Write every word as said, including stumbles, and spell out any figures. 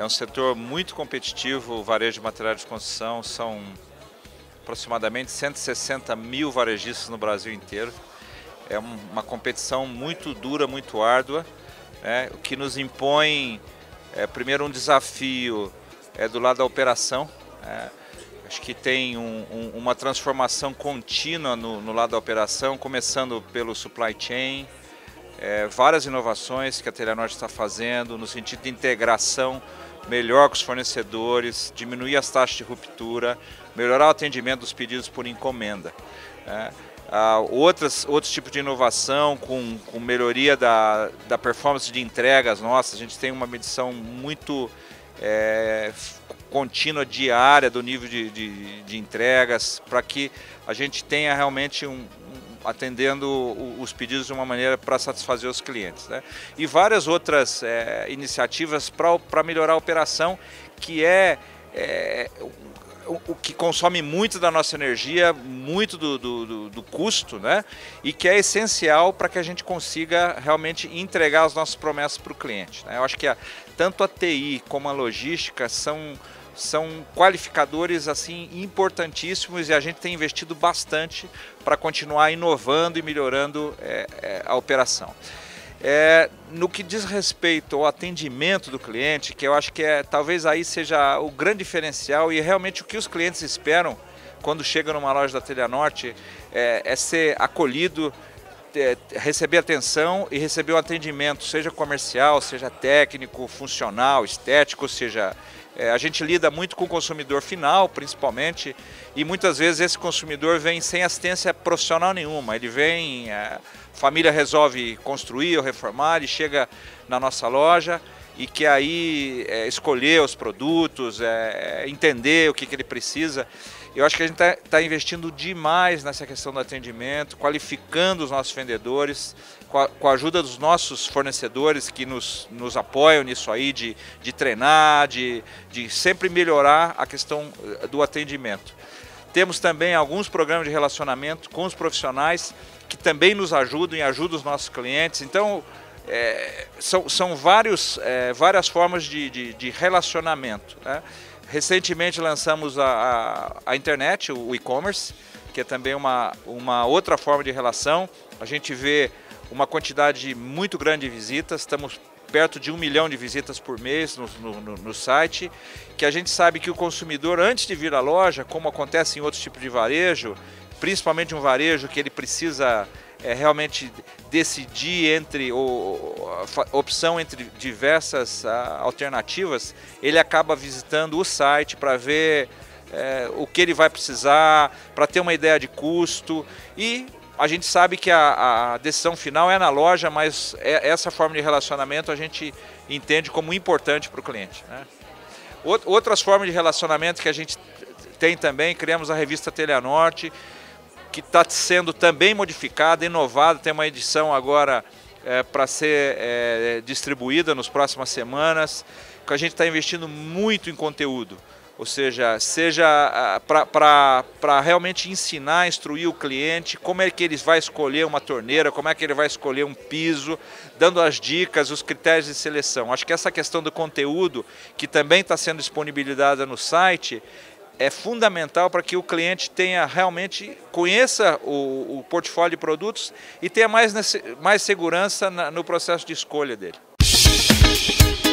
setor muito competitivo, o varejo de materiais de construção, são aproximadamente cento e sessenta mil varejistas no Brasil inteiro. É uma competição muito dura, muito árdua, né, o que nos impõe, é, primeiro, um desafio é, do lado da operação. É, acho que tem um, um, uma transformação contínua no, no lado da operação, começando pelo supply chain, é, várias inovações que a Telhanorte está fazendo no sentido de integração melhor com os fornecedores, diminuir as taxas de ruptura, melhorar o atendimento dos pedidos por encomenda. É, Uh, outras, outros tipos de inovação com, com melhoria da, da performance de entregas nossas. A gente tem uma medição muito é, contínua, diária do nível de, de, de entregas, para que a gente tenha realmente um, um, atendendo os pedidos de uma maneira para satisfazer os clientes, né? E várias outras é, iniciativas para melhorar a operação, que é, é o que consome muito da nossa energia, muito do, do, do custo, né? E que é essencial para que a gente consiga realmente entregar as nossas promessas para o cliente, né? Eu acho que a, tanto a T I como a logística são, são qualificadores assim, importantíssimos, e a gente tem investido bastante para continuar inovando e melhorando é, é, a operação. É, no que diz respeito ao atendimento do cliente, que eu acho que é, talvez aí seja o grande diferencial e realmente o que os clientes esperam quando chegam numa loja da Telhanorte, é, é ser acolhido, é, receber atenção e receber um atendimento, seja comercial, seja técnico, funcional, estético, seja... É, a gente lida muito com o consumidor final, principalmente, e muitas vezes esse consumidor vem sem assistência profissional nenhuma. Ele vem, a família resolve construir ou reformar, ele chega na nossa loja e quer aí é, escolher os produtos, é, entender o que, que ele precisa. Eu acho que a gente está tá investindo demais nessa questão do atendimento, qualificando os nossos vendedores, com a, com a ajuda dos nossos fornecedores que nos, nos apoiam nisso aí, de, de treinar, de, de sempre melhorar a questão do atendimento. Temos também alguns programas de relacionamento com os profissionais que também nos ajudam e ajudam os nossos clientes. Então, é, são, são vários, é, várias formas de, de, de relacionamento, né? Recentemente lançamos a, a, a internet, o e-commerce, que é também uma, uma outra forma de relação. A gente vê uma quantidade muito grande de visitas, estamos perto de um milhão de visitas por mês no, no, no site, que a gente sabe que o consumidor, antes de vir à loja, como acontece em outros tipos de varejo, principalmente um varejo que ele precisa é, realmente decidir entre, ou, a opção entre diversas a, alternativas, ele acaba visitando o site para ver é, o que ele vai precisar, para ter uma ideia de custo, e a gente sabe que a, a decisão final é na loja, mas é, essa forma de relacionamento a gente entende como importante para o cliente, né? Outras formas de relacionamento que a gente tem também, criamos a revista Telhanorte, que está sendo também modificada, inovada, tem uma edição agora é, para ser é, distribuída nas próximas semanas, que a gente está investindo muito em conteúdo, ou seja, seja para realmente ensinar, instruir o cliente como é que ele vai escolher uma torneira, como é que ele vai escolher um piso, dando as dicas, os critérios de seleção. Acho que essa questão do conteúdo, que também está sendo disponibilizada no site, é fundamental para que o cliente tenha realmente, conheça o, o portfólio de produtos e tenha mais, mais segurança na, no processo de escolha dele.